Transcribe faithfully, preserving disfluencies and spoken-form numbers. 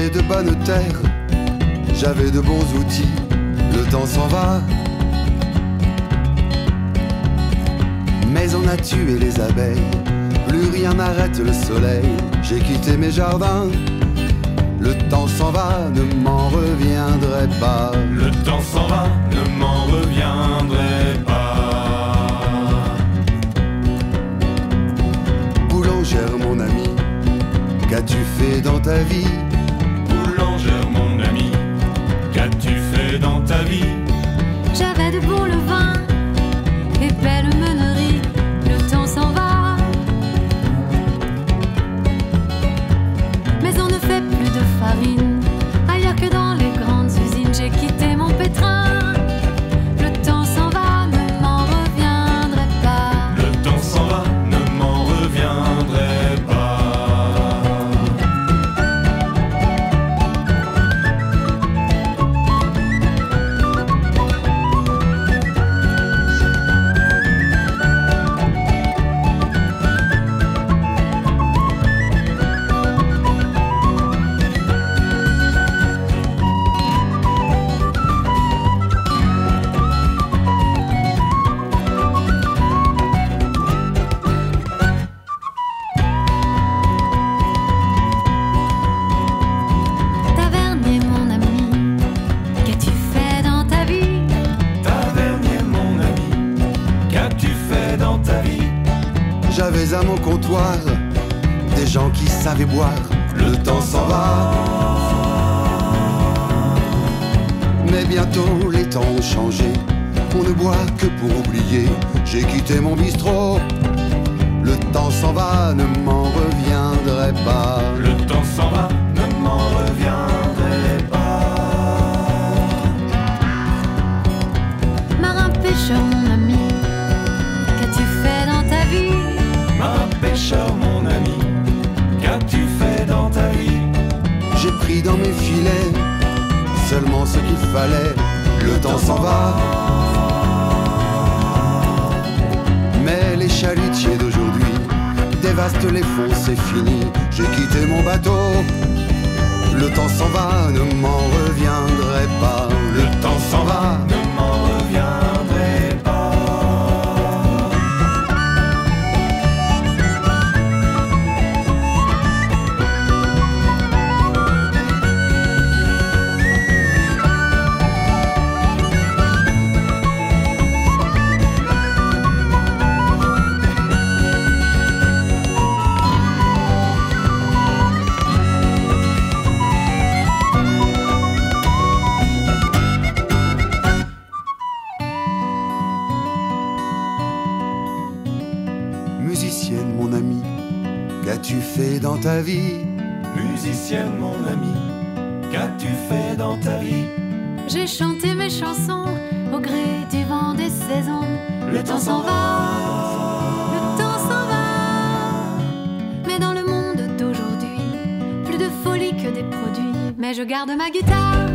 J'avais de bonnes terres, j'avais de bons outils. Le temps s'en va, mais on a tué les abeilles. Plus rien n'arrête le soleil. J'ai quitté mes jardins. Le temps s'en va, ne m'en reviendrai pas. Le temps s'en va, ne m'en reviendrai pas. Boulangère mon ami, qu'as-tu fait dans ta vie? Boulangère mon ami, qu'as-tu fait dans ta vie? J'avais de beaux levains et belles meuneries. Le temps s'en va, mais on ne fait plus de farine ailleurs que dans les grandes usines. J'ai quitté mon pétrin. Le temps s'en va, ne m'en reviendrai pas. Le temps s'en va, ne m'en reviendrai pas. Tavernier mon ami, qu'as-tu fait dans ta vie? Tavernier mon ami, qu'as-tu fait dans ta vie? J'avais à mon comptoir des gens qui savaient boire. Le temps s'en va, mais bientôt les temps ont changé. On ne boit que pour oublier. J'ai quitté mon bistrot. Le temps s'en va, ne m'en reviendrai pas. Le temps s'en va, ne m'en reviendrai pas. Marin pêcheur mon ami, qu'as-tu fait dans ta vie? Marin pêcheur mon ami, qu'as-tu fait dans ta vie? J'ai pris dans mes filets seulement ce qu'il fallait. Le temps s'en va, mais les chalutiers d'aujourd'hui dévastent les fonds, c'est fini. J'ai quitté mon bateau. Le temps s'en va, ne m'en reviendrai pas. Le temps s'en va, Ne m'en reviendrai pas. musicienne mon ami, qu'as-tu fait dans ta vie? Musicienne mon ami, qu'as-tu fait dans ta vie? J'ai chanté mes chansons au gré du vent des saisons. Le temps s'en va, le temps s'en va. Mais dans le monde d'aujourd'hui, plus de folie que des produits. Mais je garde ma guitare.